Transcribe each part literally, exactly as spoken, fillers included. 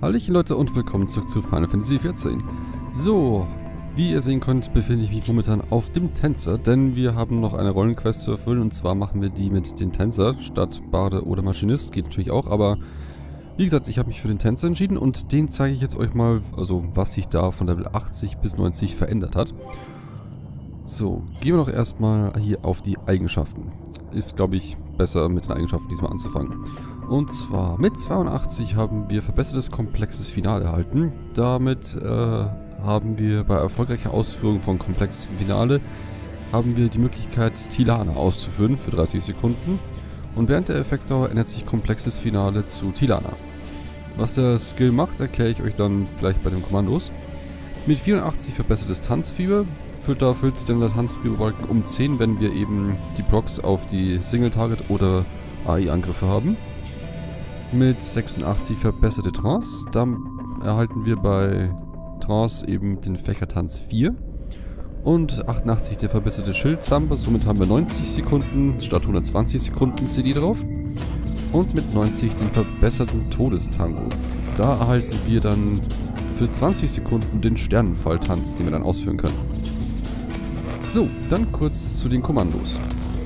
Hallöchen Leute und willkommen zurück zu Final Fantasy vierzehn. So, wie ihr sehen könnt, befinde ich mich momentan auf dem Tänzer, denn wir haben noch eine Rollenquest zu erfüllen und zwar machen wir die mit den Tänzer statt Barde oder Maschinist, geht natürlich auch, aber wie gesagt, ich habe mich für den Tänzer entschieden und den zeige ich jetzt euch mal, also was sich da von Level achtzig bis neunzig verändert hat. So, gehen wir doch erstmal hier auf die Eigenschaften. Ist, glaube ich, besser mit den Eigenschaften diesmal anzufangen. Und zwar mit zweiundachtzig haben wir verbessertes komplexes Finale erhalten. Damit äh, haben wir bei erfolgreicher Ausführung von komplexes Finale haben wir die Möglichkeit, Tilana auszuführen für dreißig Sekunden. Und während der Effektdauer ändert sich komplexes Finale zu Tilana. Was der Skill macht, erkläre ich euch dann gleich bei den Kommandos. Mit vierundachtzig verbessertes Tanzfieber. Da füllt sich dann der Tanzfieberbalken um zehn, wenn wir eben die Procs auf die Single-Target oder A I-Angriffe haben. Mit sechsundachtzig verbesserte Trance. Dann erhalten wir bei Trance eben den Fächertanz vier. Und achtundachtzig der verbesserte Schildzamper. Somit haben wir neunzig Sekunden statt hundertzwanzig Sekunden C D drauf. Und mit neunzig den verbesserten Todestango. Da erhalten wir dann für zwanzig Sekunden den Sternenfalltanz, den wir dann ausführen können. So, dann kurz zu den Kommandos.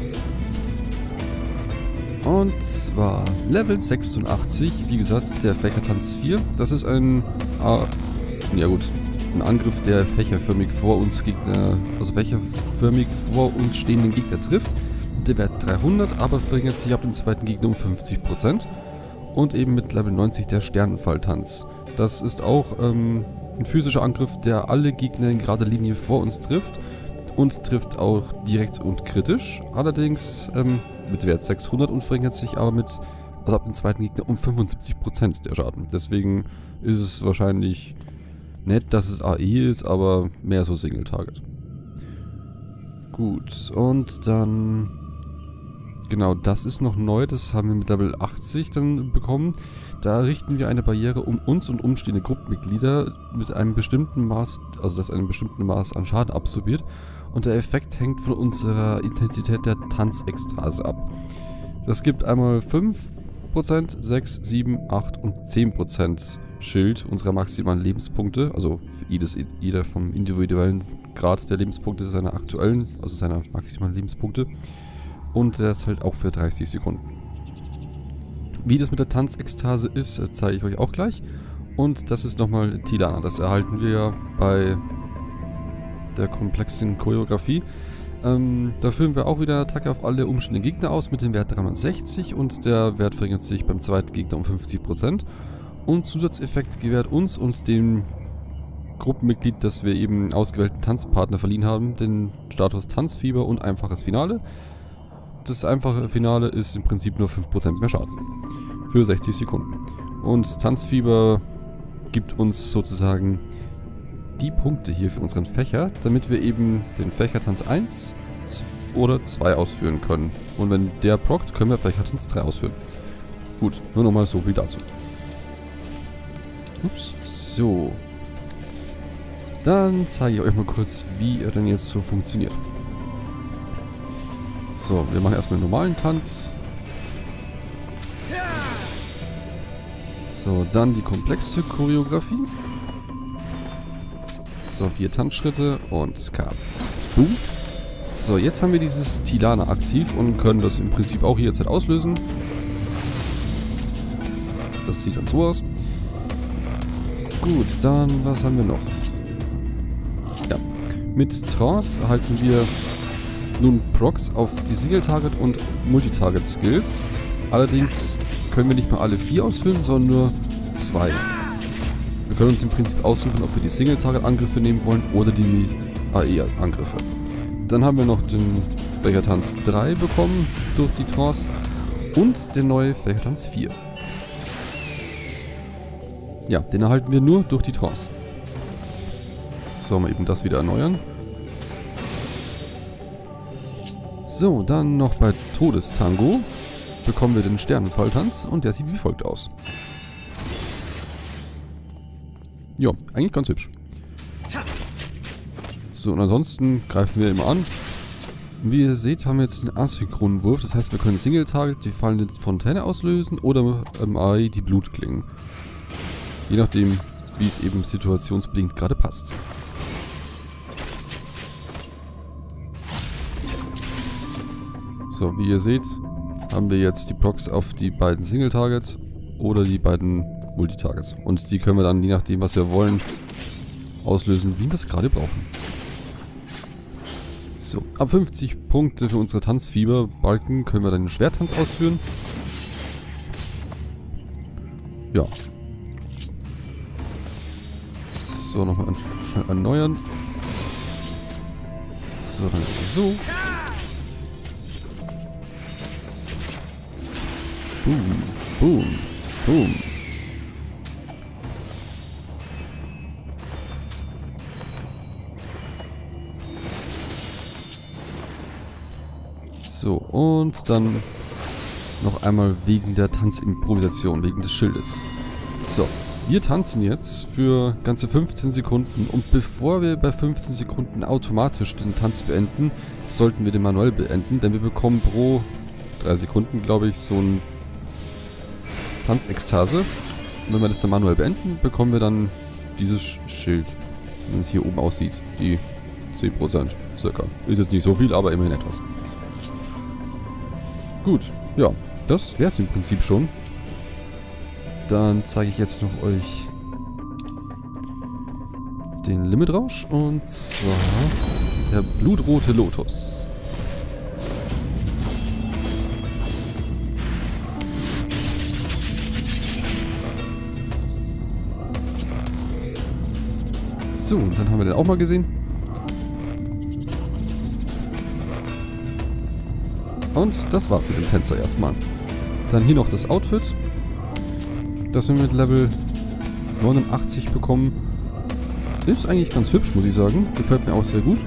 Und zwar Level sechsundachtzig, wie gesagt, der Fächertanz vier. Das ist ein, ah, ja gut, ein Angriff, der fächerförmig vor uns Gegner, also fächerförmig vor uns stehenden Gegner trifft. Der Wert dreihundert, aber verringert sich ab dem zweiten Gegner um fünfzig Prozent. Und eben mit Level neunzig der Sternenfalltanz. Das ist auch ähm, ein physischer Angriff, der alle Gegner in gerader Linie vor uns trifft. Und trifft auch direkt und kritisch. Allerdings ähm, mit Wert sechshundert und verringert sich aber mit, also ab dem zweiten Gegner um fünfundsiebzig Prozent der Schaden. Deswegen ist es wahrscheinlich nett, dass es A E ist, aber mehr so Single-Target. Gut, und dann, genau, das ist noch neu, das haben wir mit Level achtzig dann bekommen. Da errichten wir eine Barriere um uns und umstehende Gruppenmitglieder mit einem bestimmten Maß, also das einem bestimmten Maß an Schaden absorbiert. Und der Effekt hängt von unserer Intensität der Tanzekstase ab. Das gibt einmal fünf Prozent, sechs, sieben, acht und zehn Prozent Schild unserer maximalen Lebenspunkte. Also für jedes, jeder vom individuellen Grad der Lebenspunkte seiner aktuellen, also seiner maximalen Lebenspunkte. Und der ist halt auch für dreißig Sekunden. Wie das mit der Tanzekstase ist, zeige ich euch auch gleich. Und das ist nochmal Tilana. Das erhalten wir ja bei der komplexen Choreografie. Ähm, da führen wir auch wieder Attacke auf alle umstehenden Gegner aus mit dem Wert dreihundertsechzig und der Wert verringert sich beim zweiten Gegner um fünfzig Prozent. Und Zusatzeffekt gewährt uns und dem Gruppenmitglied, das wir eben ausgewählten Tanzpartner verliehen haben, den Status Tanzfieber und einfaches Finale. Das einfache Finale ist im Prinzip nur fünf Prozent mehr Schaden für sechzig Sekunden. Und Tanzfieber gibt uns sozusagen die Punkte hier für unseren Fächer, damit wir eben den Fächertanz eins oder zwei ausführen können. Und wenn der prockt, können wir Fächertanz drei ausführen. Gut, nur nochmal so viel dazu. Ups, so. Dann zeige ich euch mal kurz, wie er denn jetzt so funktioniert. So, wir machen erstmal einen normalen Tanz. So, dann die komplexe Choreografie. So, vier Tanzschritte und Kaboom. So, jetzt haben wir dieses Tilana aktiv und können das im Prinzip auch jederzeit auslösen. Das sieht dann so aus. Gut, dann, was haben wir noch? Ja, mit Trance erhalten wir nun Procs auf die Single-Target und Multitarget-Skills. Allerdings können wir nicht mal alle vier ausführen, sondern nur zwei. Wir können uns im Prinzip aussuchen, ob wir die Single-Target-Angriffe nehmen wollen oder die A E-Angriffe. Dann haben wir noch den Fächertanz drei bekommen durch die Trance und den neuen Fächertanz vier. Ja, den erhalten wir nur durch die Trance. So, mal eben das wieder erneuern. So, dann noch bei Todestango bekommen wir den Sternenfalltanz und der sieht wie folgt aus. Ja, eigentlich ganz hübsch. So, und ansonsten greifen wir immer an. Wie ihr seht, haben wir jetzt einen asynchronen Wurf. Das heißt, wir können Single-Target die fallende Fontäne auslösen oder im A I die Blutklingen. Je nachdem, wie es eben situationsbedingt gerade passt. So, wie ihr seht, haben wir jetzt die Procs auf die beiden Single-Target oder die beiden Multitargets. Und die können wir dann, je nachdem, was wir wollen, auslösen, wie wir es gerade brauchen. So, ab fünfzig Punkte für unsere Tanzfieber-Balken können wir dann den Schwerttanz ausführen. Ja. So, nochmal an, schnell erneuern. So, dann so. Boom, boom, boom. So, und dann noch einmal wegen der Tanzimprovisation, wegen des Schildes. So, wir tanzen jetzt für ganze fünfzehn Sekunden und bevor wir bei fünfzehn Sekunden automatisch den Tanz beenden, sollten wir den manuell beenden, denn wir bekommen pro drei Sekunden, glaube ich, so ein Tanzekstase. Und wenn wir das dann manuell beenden, bekommen wir dann dieses Schild, wie es hier oben aussieht. Die zehn Prozent circa. Ist jetzt nicht so viel, aber immerhin etwas. Gut, ja, das wäre es im Prinzip schon. Dann zeige ich jetzt noch euch den Limitrausch und zwar der blutrote Lotus. So, und dann haben wir den auch mal gesehen. Und das war's mit dem Tänzer erstmal. Dann hier noch das Outfit, das wir mit Level neunundachtzig bekommen. Ist eigentlich ganz hübsch, muss ich sagen. Gefällt mir auch sehr gut.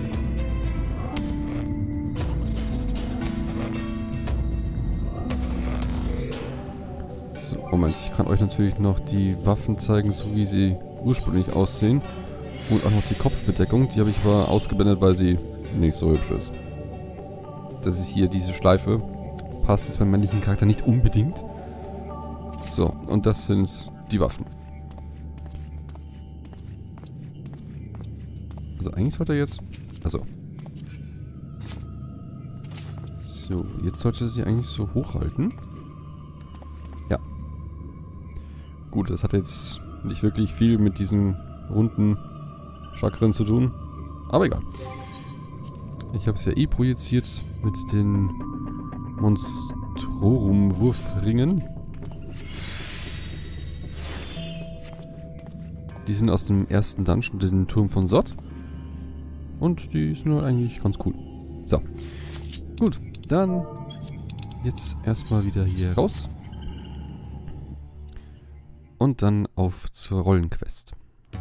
So, Moment, ich kann euch natürlich noch die Waffen zeigen, so wie sie ursprünglich aussehen. Und auch noch die Kopfbedeckung, die habe ich mal ausgeblendet, weil sie nicht so hübsch ist. Das ist hier diese Schleife. Passt jetzt beim männlichen Charakter nicht unbedingt. So, und das sind die Waffen. Also eigentlich sollte er jetzt... Also. So, jetzt sollte er sich eigentlich so hochhalten. Ja. Gut, das hat jetzt nicht wirklich viel mit diesen runden Chakren zu tun. Aber egal. Ich habe es ja eh projiziert mit den Monstrorum-Wurfringen. Die sind aus dem ersten Dungeon, den Turm von Sot. Und die sind halt eigentlich ganz cool. So. Gut, dann jetzt erstmal wieder hier raus. Und dann auf zur Rollenquest.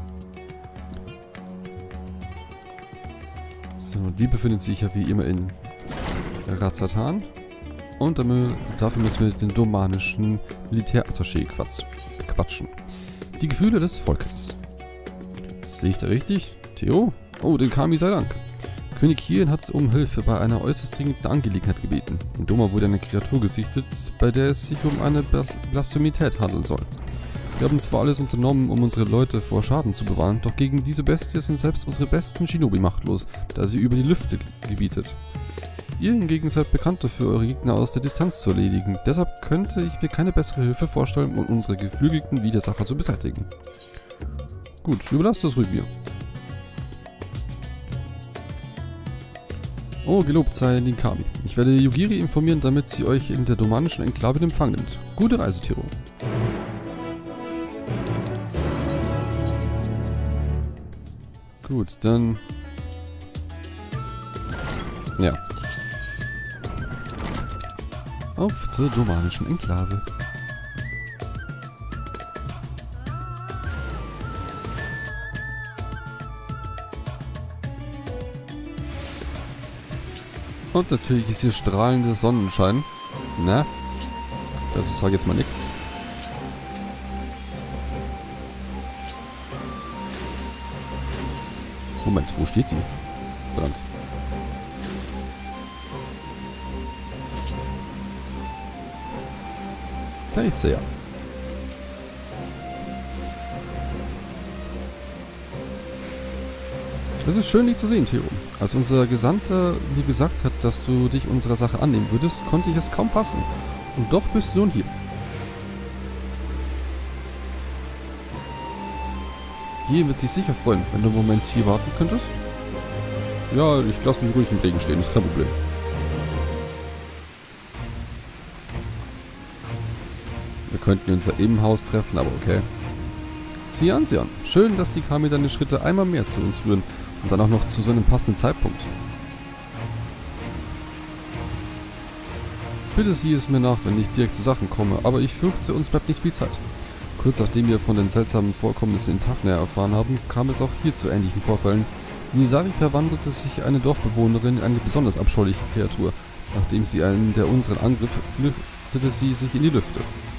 So, die befindet sich ja wie immer in Razatan. Und damit, dafür müssen wir den domanischen Militärattaché quatschen. Die Gefühle des Volkes. Sehe ich da richtig? Theo? Oh, den Kami sei Dank. König Kirin hat um Hilfe bei einer äußerst dringenden Angelegenheit gebeten. In Doma wurde eine Kreatur gesichtet, bei der es sich um eine Blastomität handeln soll. Wir haben zwar alles unternommen, um unsere Leute vor Schaden zu bewahren, doch gegen diese Bestie sind selbst unsere besten Shinobi machtlos, da sie über die Lüfte gebietet. Ihr hingegen seid bekannt dafür, eure Gegner aus der Distanz zu erledigen. Deshalb könnte ich mir keine bessere Hilfe vorstellen, um unsere geflügelten Widersacher zu beseitigen. Gut, überlasst das ruhig mir. Oh, gelobt sei den Kami. Ich werde Yugiri informieren, damit sie euch in der domanischen Enklave in Empfang nimmt. Gute Reise, Tiro. Gut, dann... Ja. Auf zur domanischen Enklave. Und natürlich ist hier strahlender Sonnenschein. Na? Also ich sage jetzt mal nichts. Moment, wo steht die? Verdammt. Da ist sie ja. Es ist schön, dich zu sehen, Theo. Als unser Gesandter mir gesagt hat, dass du dich unserer Sache annehmen würdest, konnte ich es kaum fassen. Und doch bist du nun hier. Hier wird sich sicher freuen, wenn du einen Moment hier warten könntest. Ja, ich lasse mich ruhig im Regen stehen, ist kein Problem. Wir könnten uns ja im Haus treffen, aber okay. Sieh an, sieh an. Schön, dass die Kami deine Schritte einmal mehr zu uns führen. Und dann auch noch zu so einem passenden Zeitpunkt. Bitte sieh es mir nach, wenn ich direkt zu Sachen komme, aber ich fürchte, uns bleibt nicht viel Zeit. Kurz nachdem wir von den seltsamen Vorkommnissen in Tafnir erfahren haben, kam es auch hier zu ähnlichen Vorfällen. In Isari verwandelte sich eine Dorfbewohnerin in eine besonders abscheuliche Kreatur. Nachdem sie einen der unseren angriff, flüchtete sie sich in die Lüfte.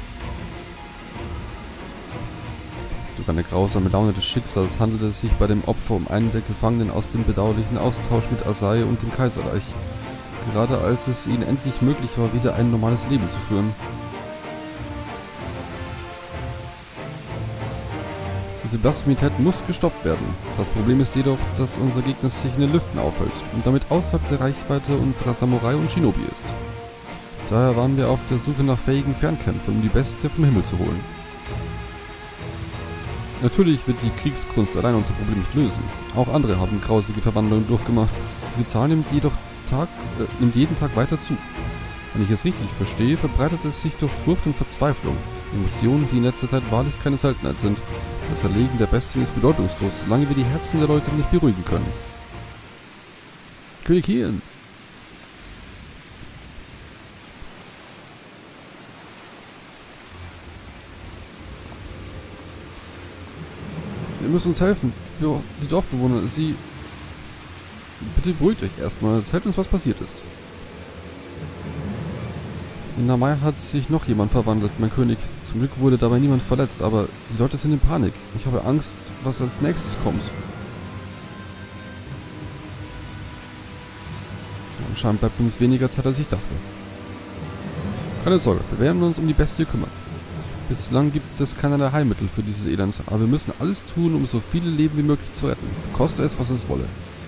Durch eine grausame Laune des Schicksals handelte es sich bei dem Opfer um einen der Gefangenen aus dem bedauerlichen Austausch mit Asai und dem Kaiserreich. Gerade als es ihnen endlich möglich war, wieder ein normales Leben zu führen. Diese Blasphemität muss gestoppt werden. Das Problem ist jedoch, dass unser Gegner sich in den Lüften aufhält und damit außerhalb der Reichweite unserer Samurai und Shinobi ist. Daher waren wir auf der Suche nach fähigen Fernkämpfern, um die Bestie vom Himmel zu holen. Natürlich wird die Kriegskunst allein unser Problem nicht lösen. Auch andere haben grausige Verwandlungen durchgemacht. Die Zahl nimmt jedoch Tag, äh, nimmt jeden Tag weiter zu. Wenn ich es richtig verstehe, verbreitet es sich durch Furcht und Verzweiflung. Emotionen, die in letzter Zeit wahrlich keine Seltenheit sind. Das Erlegen der Bestien ist bedeutungslos, solange wir die Herzen der Leute nicht beruhigen können. König Hien! Wir müssen uns helfen. Die Dorfbewohner, sie... Bitte beruhigt euch erstmal, erzählt uns, was passiert ist. In Namai hat sich noch jemand verwandelt, mein König. Zum Glück wurde dabei niemand verletzt, aber die Leute sind in Panik. Ich habe Angst, was als nächstes kommt. Anscheinend bleibt uns weniger Zeit, als ich dachte. Keine Sorge, wir werden uns um die Bestie kümmern. Bislang gibt es keinerlei Heilmittel für dieses Elend, aber wir müssen alles tun, um so viele Leben wie möglich zu retten. Koste es, was es wolle.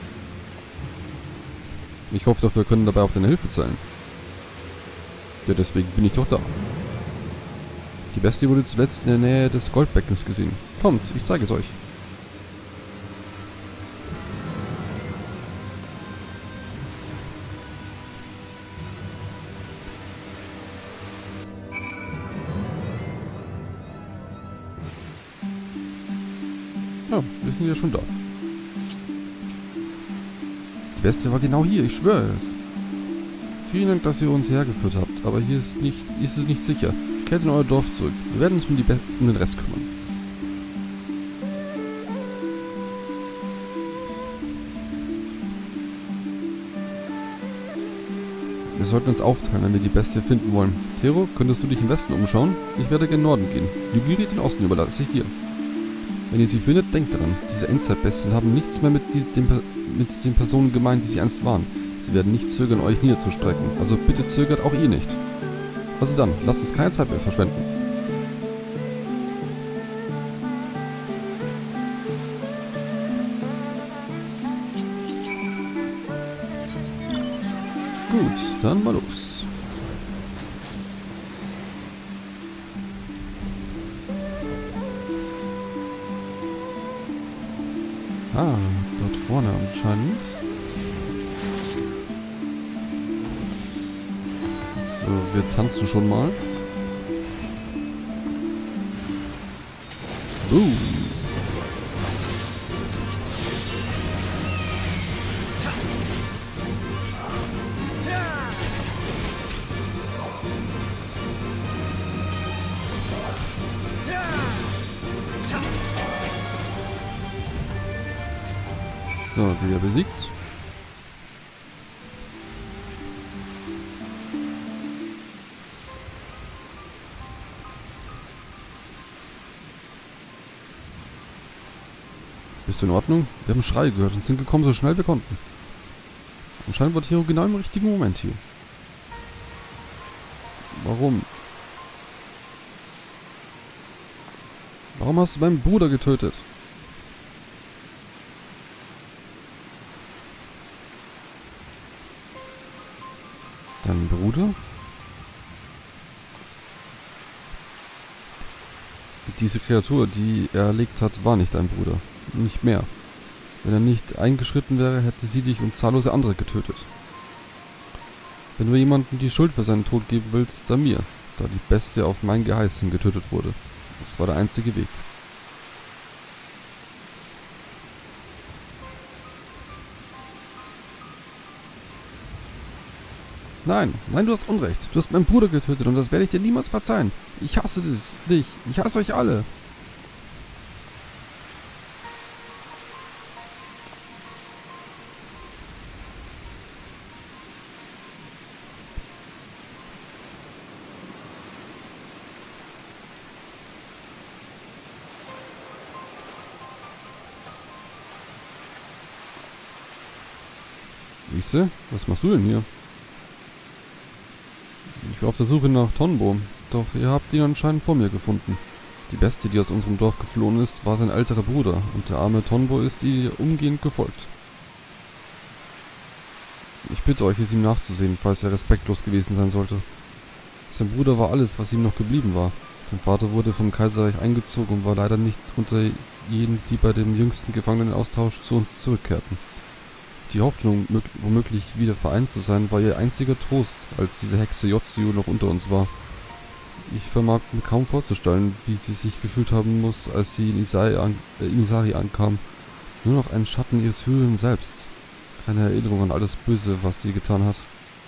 Ich hoffe doch, wir können dabei auf deine Hilfe zählen. Ja, deswegen bin ich doch da. Die Bestie wurde zuletzt in der Nähe des Goldbeckens gesehen. Kommt, ich zeige es euch. Ja, wir sind ja schon da. Die Bestie war genau hier, ich schwöre es. Vielen Dank, dass ihr uns hergeführt habt, aber hier ist, nicht, ist es nicht sicher. Kehrt in euer Dorf zurück. Wir werden uns um, die Be um den Rest kümmern. Wir sollten uns aufteilen, wenn wir die Bestie finden wollen. Tero, könntest du dich im Westen umschauen? Ich werde gen Norden gehen. Yugiri den Osten überlasse ich dir. Wenn ihr sie findet, denkt daran. Diese Endzeitbestien haben nichts mehr mit, die, den, mit den Personen gemein, die sie einst waren. Sie werden nicht zögern, euch niederzustrecken. Also bitte zögert auch ihr nicht. Also dann, lasst uns keine Zeit mehr verschwenden. Gut, dann mal los. Ah, dort vorne anscheinend. So, wir tanzen schon mal. Boom. So, wieder besiegt. Bist du in Ordnung? Wir haben Schreie gehört und sind gekommen, so schnell wir konnten. Anscheinend war Tero genau im richtigen Moment hier. Warum? Warum hast du meinen Bruder getötet? Dein Bruder? Diese Kreatur, die er erlegt hat, war nicht dein Bruder. Nicht mehr. Wenn er nicht eingeschritten wäre, hätte sie dich und zahllose andere getötet. Wenn du jemandem die Schuld für seinen Tod geben willst, dann mir, da die Bestie auf mein Geheiß hin getötet wurde. Das war der einzige Weg. Nein, nein, du hast Unrecht. Du hast meinen Bruder getötet und das werde ich dir niemals verzeihen. Ich hasse dich. Ich hasse euch alle. Riese, was machst du denn hier? Ich war auf der Suche nach Tonbo, doch ihr habt ihn anscheinend vor mir gefunden. Die Bestie, die aus unserem Dorf geflohen ist, war sein älterer Bruder und der arme Tonbo ist ihr umgehend gefolgt. Ich bitte euch, es ihm nachzusehen, falls er respektlos gewesen sein sollte. Sein Bruder war alles, was ihm noch geblieben war. Sein Vater wurde vom Kaiserreich eingezogen und war leider nicht unter jenen, die bei dem jüngsten Gefangenenaustausch zu uns zurückkehrten. Die Hoffnung, womöglich wieder vereint zu sein, war ihr einziger Trost, als diese Hexe Yotsuyu noch unter uns war. Ich vermag mir kaum vorzustellen, wie sie sich gefühlt haben muss, als sie in Isai an, äh, in Isari ankam. Nur noch ein Schatten ihres früheren Selbst. Keine Erinnerung an alles Böse, was sie getan hat.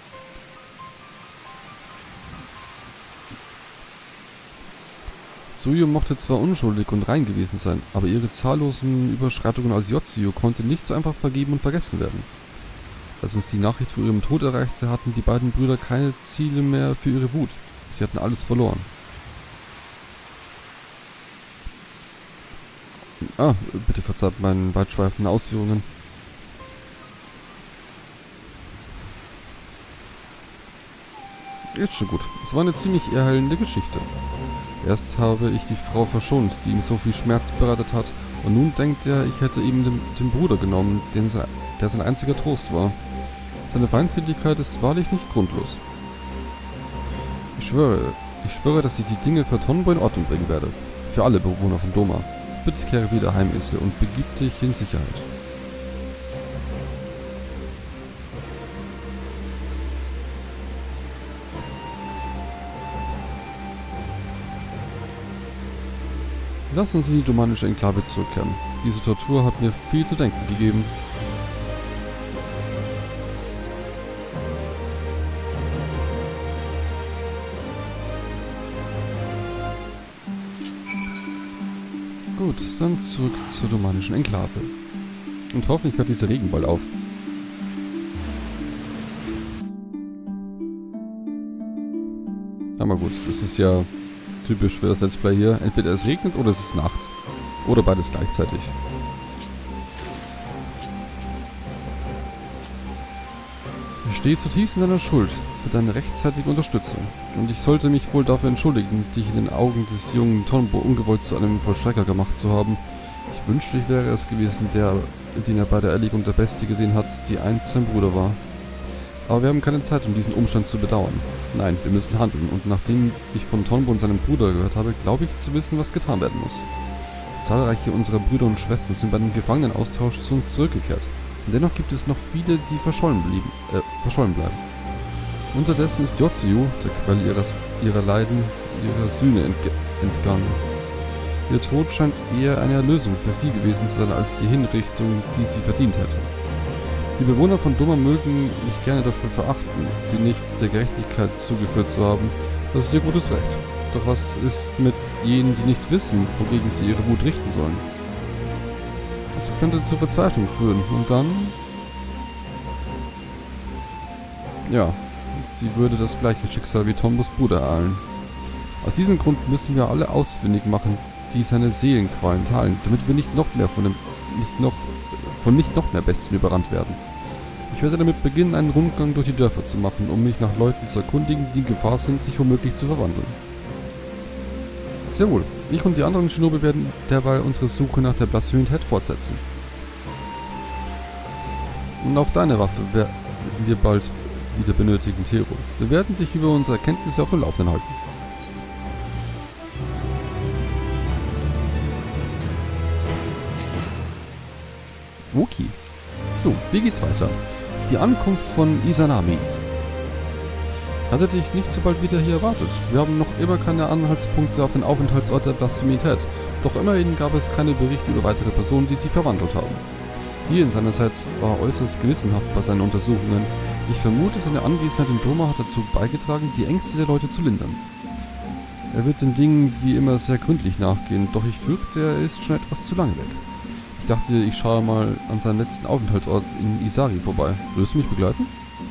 Tsuyu mochte zwar unschuldig und rein gewesen sein, aber ihre zahllosen Überschreitungen als Yotsuyu konnte nicht so einfach vergeben und vergessen werden. Als uns die Nachricht von ihrem Tod erreichte, hatten die beiden Brüder keine Ziele mehr für ihre Wut. Sie hatten alles verloren. Ah, bitte verzeiht meinen weitschweifenden Ausführungen. Ist schon gut. Es war eine ziemlich erhellende Geschichte. Erst habe ich die Frau verschont, die ihm so viel Schmerz bereitet hat, und nun denkt er, ich hätte ihm den, den Bruder genommen, den sein, der sein einziger Trost war. Seine Feindseligkeit ist wahrlich nicht grundlos. Ich schwöre, ich schwöre, dass ich die Dinge für Tonbo in Ordnung bringen werde. Für alle Bewohner von Doma. Bitte kehre wieder heim, Isse, und begib dich in Sicherheit. Lass uns in die domanische Enklave zurückkehren. Diese Tortur hat mir viel zu denken gegeben. Gut, dann zurück zur domanischen Enklave. Und hoffentlich hört dieser Regen bald auf. Aber gut, es ist ja typisch für das Let's Play hier. Entweder es regnet oder es ist Nacht. Oder beides gleichzeitig. Ich stehe zutiefst in deiner Schuld für deine rechtzeitige Unterstützung. Und ich sollte mich wohl dafür entschuldigen, dich in den Augen des jungen Tonbo ungewollt zu einem Vollstrecker gemacht zu haben. Ich wünschte, ich wäre es gewesen, der, den er bei der Erlegung der Bestie gesehen hat, die einst sein Bruder war. Aber wir haben keine Zeit, um diesen Umstand zu bedauern. Nein, wir müssen handeln, und nachdem ich von Tonbo und seinem Bruder gehört habe, glaube ich zu wissen, was getan werden muss. Zahlreiche unserer Brüder und Schwestern sind bei dem Gefangenenaustausch zu uns zurückgekehrt. Und dennoch gibt es noch viele, die verschollen, blieben, äh, verschollen bleiben. Unterdessen ist Yotsuyu, der Quelle ihres, ihrer Leiden, ihrer Sühne entge entgangen. Ihr Tod scheint eher eine Erlösung für sie gewesen zu sein, als die Hinrichtung, die sie verdient hätte. Die Bewohner von Doma mögen mich gerne dafür verachten, sie nicht der Gerechtigkeit zugeführt zu haben. Das ist ihr gutes Recht. Doch was ist mit jenen, die nicht wissen, wogegen sie ihre Wut richten sollen? Das könnte zur Verzweiflung führen. Und dann... Ja, sie würde das gleiche Schicksal wie Tombos Bruder ereilen. Aus diesem Grund müssen wir alle ausfindig machen, die seine Seelenqualen teilen, damit wir nicht noch mehr von dem... nicht noch... von nicht noch mehr Bestien überrannt werden. Ich werde damit beginnen, einen Rundgang durch die Dörfer zu machen, um mich nach Leuten zu erkundigen, die in Gefahr sind, sich womöglich zu verwandeln. Sehr wohl. Ich und die anderen Shinobi werden derweil unsere Suche nach der Blasphemie-Head fortsetzen. Und auch deine Waffe werden wir bald wieder benötigen, Tero. Wir werden dich über unsere Erkenntnisse auf dem Laufenden halten. Okay. So, wie geht's weiter? Die Ankunft von Izanami. Hatte dich nicht so bald wieder hier erwartet. Wir haben noch immer keine Anhaltspunkte auf den Aufenthaltsort der Blasphemität. Doch immerhin gab es keine Berichte über weitere Personen, die sie verwandelt haben. Ian seinerseits war äußerst gewissenhaft bei seinen Untersuchungen. Ich vermute, seine Anwesenheit im Doma hat dazu beigetragen, die Ängste der Leute zu lindern. Er wird den Dingen wie immer sehr gründlich nachgehen, doch ich fürchte, er ist schon etwas zu lange weg. Ich dachte, ich schaue mal an seinen letzten Aufenthaltsort in Isari vorbei. Würdest du mich begleiten?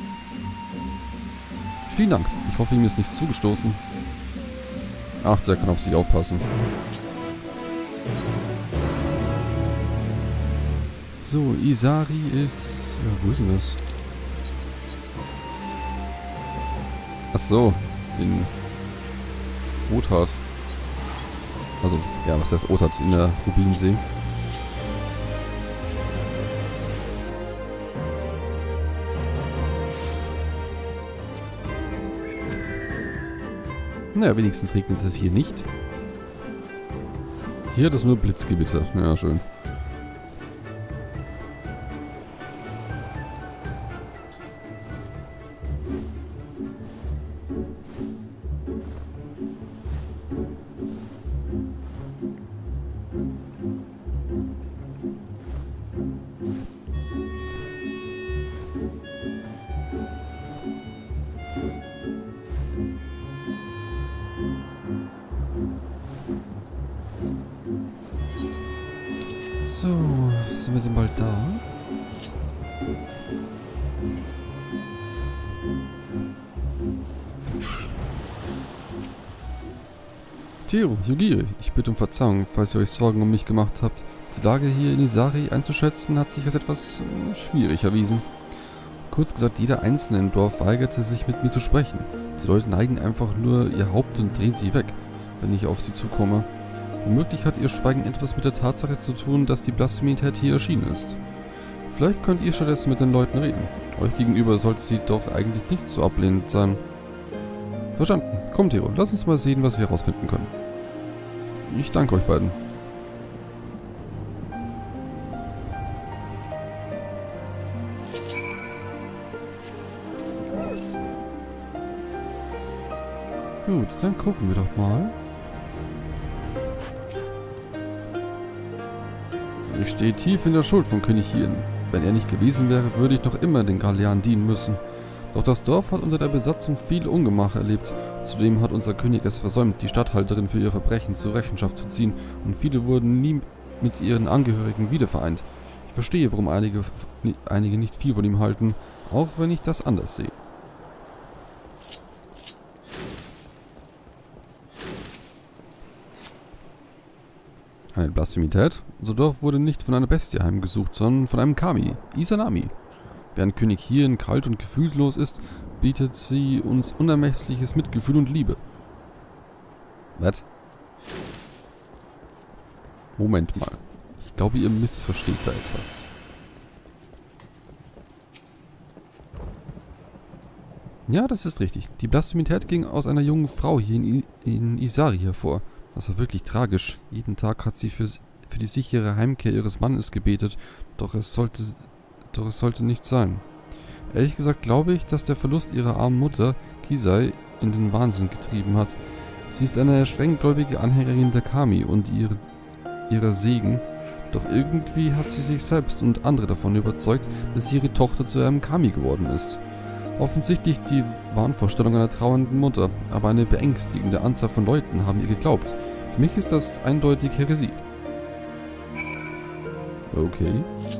Vielen Dank. Ich hoffe, ihm ist nichts zugestoßen. Ach, der kann auf sich aufpassen. So, Isari ist... Ja, wo ist denn das? Ach so, in Othard. Also, ja, was heißt Othard? In der Rubinsee. Naja, wenigstens regnet es hier nicht. Hier hat es nur Blitzgewitter. Ja, schön. So, sind wir denn bald da? Tero, Yugiri, ich bitte um Verzeihung, falls ihr euch Sorgen um mich gemacht habt. Die Lage hier in Isari einzuschätzen, hat sich als etwas äh, schwierig erwiesen. Kurz gesagt, jeder Einzelne im Dorf weigerte sich mit mir zu sprechen. Die Leute neigen einfach nur ihr Haupt und drehen sich weg, wenn ich auf sie zukomme. Womöglich hat ihr Schweigen etwas mit der Tatsache zu tun, dass die Blasphemität hier erschienen ist. Vielleicht könnt ihr stattdessen mit den Leuten reden. Euch gegenüber sollte sie doch eigentlich nicht so ablehnend sein. Verstanden. Komm, Tero, lass uns mal sehen, was wir herausfinden können. Ich danke euch beiden. Gut, dann gucken wir doch mal. Ich stehe tief in der Schuld von König Ian. Wenn er nicht gewesen wäre, würde ich noch immer den Galeanen dienen müssen. Doch das Dorf hat unter der Besatzung viel Ungemach erlebt. Zudem hat unser König es versäumt, die Statthalterin für ihr Verbrechen zur Rechenschaft zu ziehen, und viele wurden nie mit ihren Angehörigen wiedervereint. Ich verstehe, warum einige, einige nicht viel von ihm halten, auch wenn ich das anders sehe. Eine Blasphemität? Unser Dorf wurde nicht von einer Bestie heimgesucht, sondern von einem Kami, Izanami. Während König Ian kalt und gefühlslos ist, bietet sie uns unermessliches Mitgefühl und Liebe. Was? Moment mal. Ich glaube, ihr missversteht da etwas. Ja, das ist richtig. Die Blasphemität ging aus einer jungen Frau hier in, I in Isari hervor. Das war wirklich tragisch. Jeden Tag hat sie für, für die sichere Heimkehr ihres Mannes gebetet, doch es sollte, doch es sollte nicht sein. Ehrlich gesagt glaube ich, dass der Verlust ihrer armen Mutter, Kisai, in den Wahnsinn getrieben hat. Sie ist eine strenggläubige Anhängerin der Kami und ihre, ihrer Segen, doch irgendwie hat sie sich selbst und andere davon überzeugt, dass ihre Tochter zu einem Kami geworden ist. Offensichtlich die Wahnvorstellung einer trauernden Mutter, aber eine beängstigende Anzahl von Leuten haben ihr geglaubt. Für mich ist das eindeutig Häresie. Okay.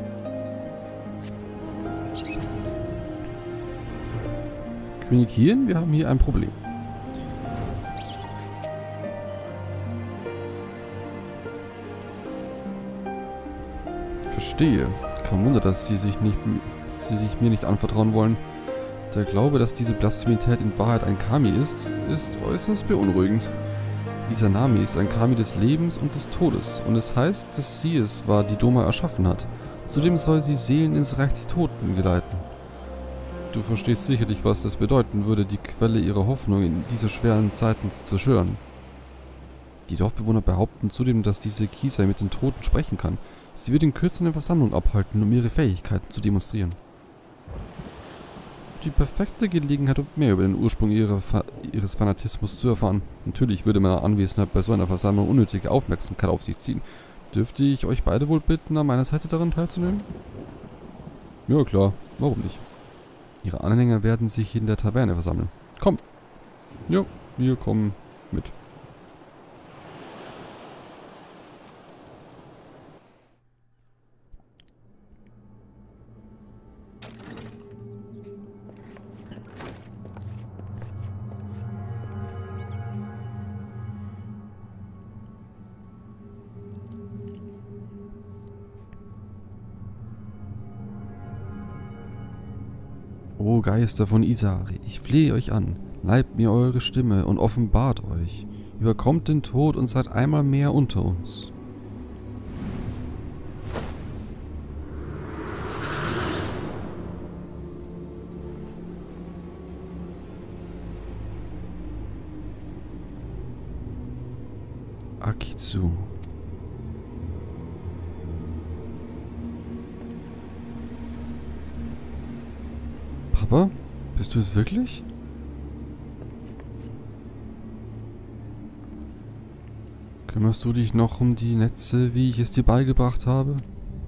König Ian, wir haben hier ein Problem. Verstehe. Kein Wunder, dass sie sich, nicht, sie sich mir nicht anvertrauen wollen. Der Glaube, dass diese Blasphemität in Wahrheit ein Kami ist, ist äußerst beunruhigend. Izanami ist ein Kami des Lebens und des Todes, und es heißt, dass sie es war, die Doma erschaffen hat. Zudem soll sie Seelen ins Reich der Toten geleiten. Du verstehst sicherlich, was das bedeuten würde, die Quelle ihrer Hoffnung in diese schweren Zeiten zu zerstören. Die Dorfbewohner behaupten zudem, dass diese Kisei mit den Toten sprechen kann. Sie wird in Kürze eine Versammlung abhalten, um ihre Fähigkeiten zu demonstrieren. Die perfekte Gelegenheit, um mehr über den Ursprung ihrer Fa ihres Fanatismus zu erfahren. Natürlich würde meine Anwesenheit bei so einer Versammlung unnötige Aufmerksamkeit auf sich ziehen. Dürfte ich euch beide wohl bitten, an meiner Seite daran teilzunehmen? Ja klar, warum nicht? Ihre Anhänger werden sich in der Taverne versammeln. Komm. Ja, wir kommen mit. O Geister von Isari, ich flehe euch an, leibt mir eure Stimme und offenbart euch. Überkommt den Tod und seid einmal mehr unter uns. Akitsu. Papa? Bist du es wirklich? Kümmerst du dich noch um die Netze, wie ich es dir beigebracht habe?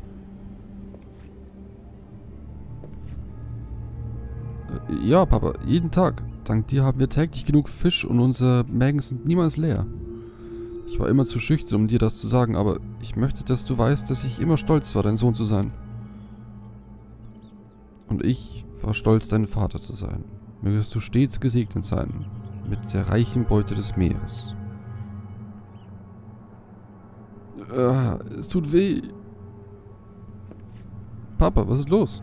Äh, ja, Papa, jeden Tag. Dank dir haben wir täglich genug Fisch und unsere Mägen sind niemals leer. Ich war immer zu schüchtern, um dir das zu sagen, aber ich möchte, dass du weißt, dass ich immer stolz war, dein Sohn zu sein. Und ich war stolz, dein Vater zu sein. Mögest du stets gesegnet sein mit der reichen Beute des Meeres. Ah, es tut weh. Papa, was ist los?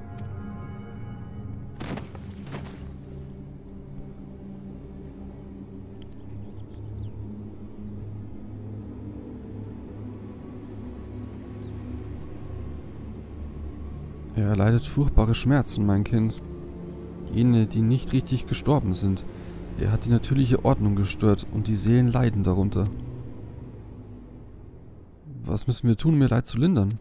Er erleidet furchtbare Schmerzen, mein Kind. Jene, die nicht richtig gestorben sind. Er hat die natürliche Ordnung gestört und die Seelen leiden darunter. Was müssen wir tun, um ihr Leid zu lindern?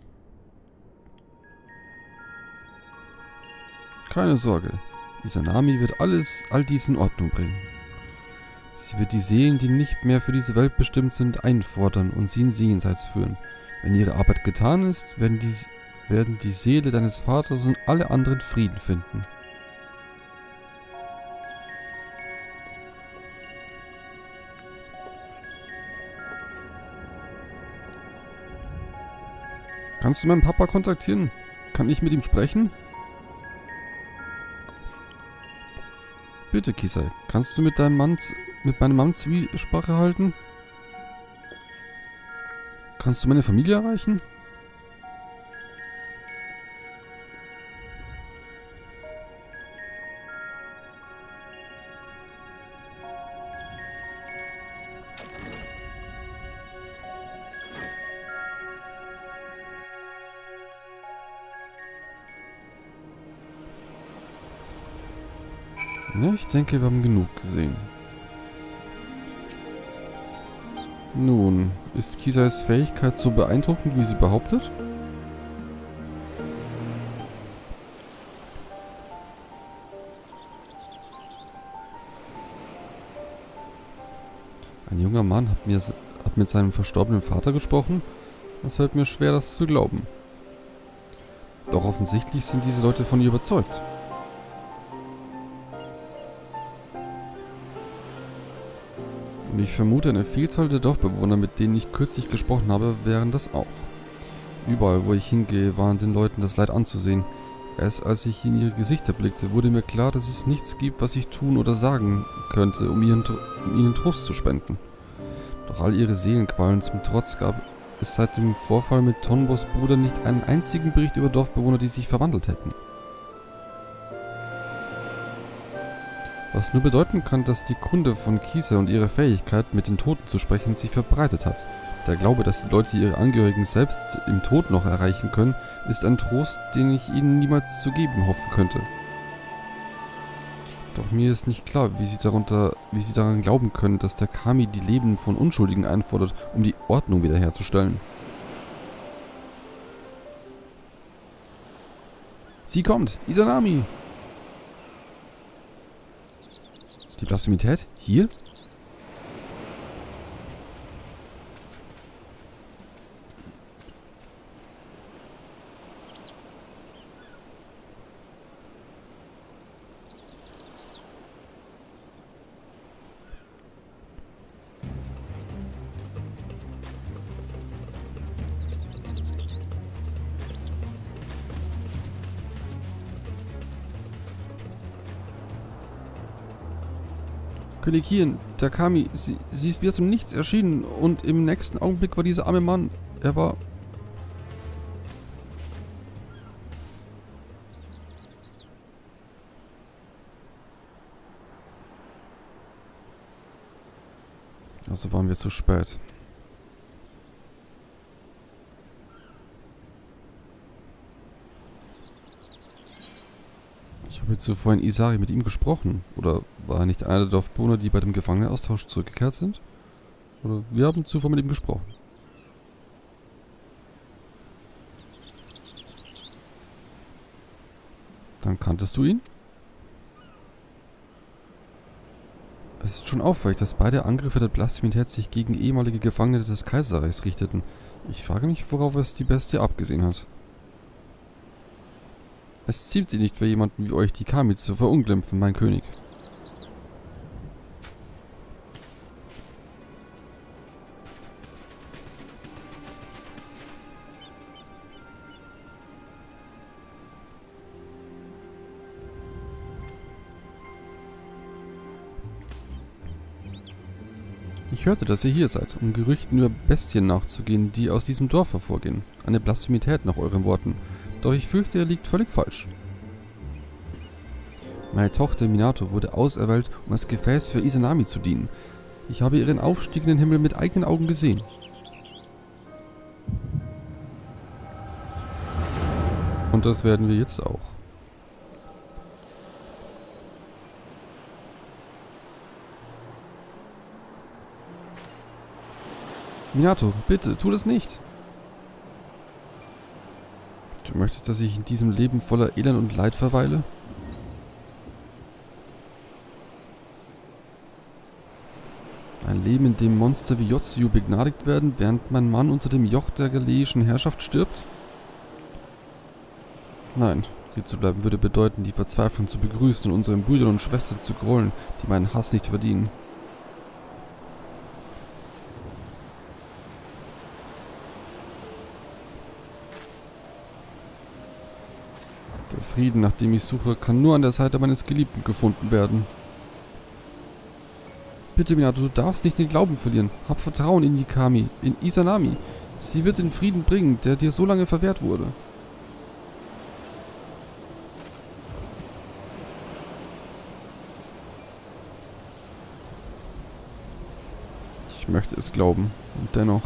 Keine Sorge. Izanami wird alles, all dies in Ordnung bringen. Sie wird die Seelen, die nicht mehr für diese Welt bestimmt sind, einfordern und sie ins Jenseits führen. Wenn ihre Arbeit getan ist, werden die werden die Seele deines Vaters und alle anderen Frieden finden. Kannst du meinen Papa kontaktieren? Kann ich mit ihm sprechen? Bitte, Kisei, kannst du mit deinem Mann, mit meinem Mann Zwiesprache halten? Kannst du meine Familie erreichen? Ja, ich denke, wir haben genug gesehen. Nun, ist Kisais Fähigkeit so beeindruckend, wie sie behauptet? Ein junger Mann hat, mir, hat mit seinem verstorbenen Vater gesprochen? Es fällt mir schwer, das zu glauben. Doch offensichtlich sind diese Leute von ihr überzeugt. Und ich vermute, eine Vielzahl der Dorfbewohner, mit denen ich kürzlich gesprochen habe, wären das auch. Überall, wo ich hingehe, waren den Leuten das Leid anzusehen. Erst als ich in ihre Gesichter blickte, wurde mir klar, dass es nichts gibt, was ich tun oder sagen könnte, um ihnen, um ihnen Trost zu spenden. Doch all ihre Seelenqualen zum Trotz gab es seit dem Vorfall mit Tonbos Bruder nicht einen einzigen Bericht über Dorfbewohner, die sich verwandelt hätten. Was nur bedeuten kann, dass die Kunde von Kisei und ihre Fähigkeit, mit den Toten zu sprechen, sich verbreitet hat. Der Glaube, dass die Leute ihre Angehörigen selbst im Tod noch erreichen können, ist ein Trost, den ich ihnen niemals zu geben hoffen könnte. Doch mir ist nicht klar, wie sie darunter, wie sie daran glauben können, dass der Kami die Leben von Unschuldigen einfordert, um die Ordnung wiederherzustellen. Sie kommt! Izanami! Die Blasphemität? Hier? König Hien, der Kami, sie, sie ist wie aus dem Nichts erschienen und im nächsten Augenblick war dieser arme Mann, er war... Also waren wir zu spät. Ich habe zuvor in Isari mit ihm gesprochen. Oder war er nicht einer der Dorfbewohner, die bei dem Gefangenenaustausch zurückgekehrt sind? Oder wir haben zuvor mit ihm gesprochen. Dann kanntest du ihn? Es ist schon auffällig, dass beide Angriffe der Blasphemität sich gegen ehemalige Gefangene des Kaiserreichs richteten. Ich frage mich, worauf es die Bestie abgesehen hat. Es ziemt sie nicht für jemanden wie euch, die Kami zu verunglimpfen, mein König. Ich hörte, dass ihr hier seid, um Gerüchten über Bestien nachzugehen, die aus diesem Dorf hervorgehen. Eine Blasphemität nach euren Worten. Doch ich fürchte, ihr liegt völlig falsch. Meine Tochter Minato wurde auserwählt, um als Gefäß für Izanami zu dienen. Ich habe ihren Aufstieg in den Himmel mit eigenen Augen gesehen. Und das werden wir jetzt auch. Minato, bitte, tu das nicht. Du möchtest, dass ich in diesem Leben voller Elend und Leid verweile? Ein Leben, in dem Monster wie Yotsuyu begnadigt werden, während mein Mann unter dem Joch der galeischen Herrschaft stirbt? Nein, hier zu bleiben würde bedeuten, die Verzweiflung zu begrüßen und unseren Brüdern und Schwestern zu grollen, die meinen Hass nicht verdienen. Der Frieden, nach dem ich suche, kann nur an der Seite meines Geliebten gefunden werden. Bitte, Minato, du darfst nicht den Glauben verlieren. Hab Vertrauen in die Kami, in Izanami. Sie wird den Frieden bringen, der dir so lange verwehrt wurde. Ich möchte es glauben. Und dennoch...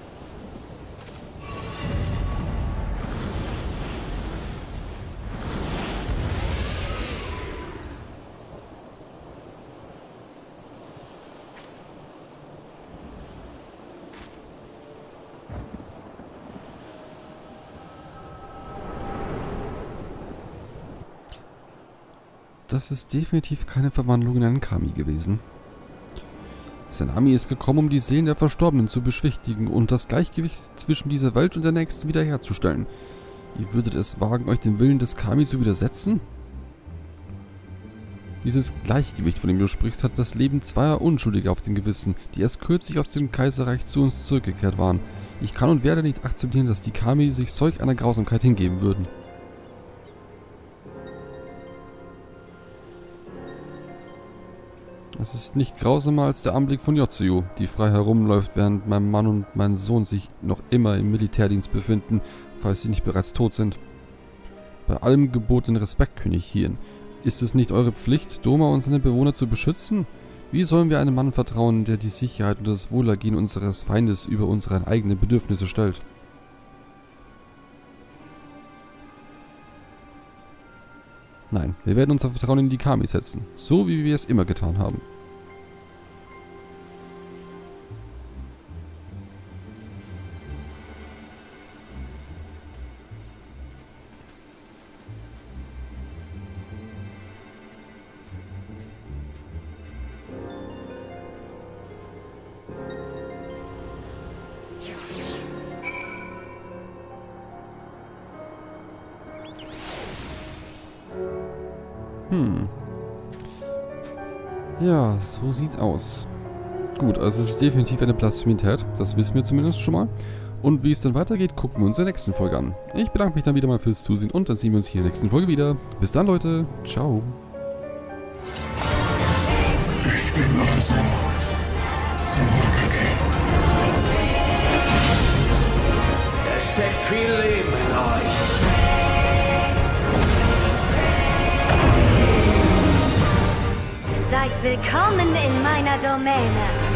Das ist definitiv keine Verwandlung in einen Kami gewesen. Izanami ist gekommen, um die Seelen der Verstorbenen zu beschwichtigen und das Gleichgewicht zwischen dieser Welt und der nächsten wiederherzustellen. Ihr würdet es wagen, euch dem Willen des Kami zu widersetzen? Dieses Gleichgewicht, von dem du sprichst, hat das Leben zweier Unschuldiger auf dem Gewissen, die erst kürzlich aus dem Kaiserreich zu uns zurückgekehrt waren. Ich kann und werde nicht akzeptieren, dass die Kami sich solch einer Grausamkeit hingeben würden. Es ist nicht grausamer als der Anblick von Yotsuyu, die frei herumläuft, während mein Mann und mein Sohn sich noch immer im Militärdienst befinden, falls sie nicht bereits tot sind. Bei allem gebotenen Respekt, König Hien, ist es nicht eure Pflicht, Doma und seine Bewohner zu beschützen? Wie sollen wir einem Mann vertrauen, der die Sicherheit und das Wohlergehen unseres Feindes über unsere eigenen Bedürfnisse stellt? Nein, wir werden unser Vertrauen in die Kami setzen. So wie wir es immer getan haben. Hm. Ja, so sieht's aus. Gut, also es ist definitiv eine Blasphemie-Tat. Das wissen wir zumindest schon mal. Und wie es dann weitergeht, gucken wir uns in der nächsten Folge an. Ich bedanke mich dann wieder mal fürs Zusehen und dann sehen wir uns hier in der nächsten Folge wieder. Bis dann, Leute. Ciao. Ich bin versucht. Zurückgekehrt. Es steckt viel Leben in euch. Seid willkommen in meiner Domäne.